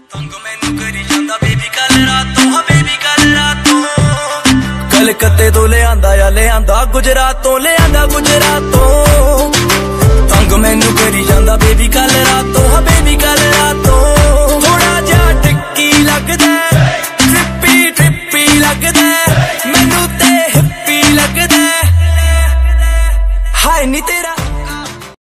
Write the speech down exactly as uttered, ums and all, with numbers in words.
ਤੰਗ ਮੈਨੂੰ ਕਰੀ ਜਾਂਦਾ ਬੇਬੀ ਕੱਲ ਰਾਤੋਂ, ਹਾਂ ਬੇਬੀ ਕੱਲ ਰਾਤੋਂ। ਕਲਕੱਤੇ ਤੋਂ ਲਿਆਂਦਾ ਆ ਲਿਆਂਦਾ ਗੁਜਰਾਤੋਂ, ਲਿਆਂਦਾ ਗੁਜਰਾਤੋਂ। ਤੰਗ ਮੈਨੂੰ ਕਰੀ ਜਾਂਦਾ ਬੇਬੀ ਕੱਲ ਰਾਤੋਂ।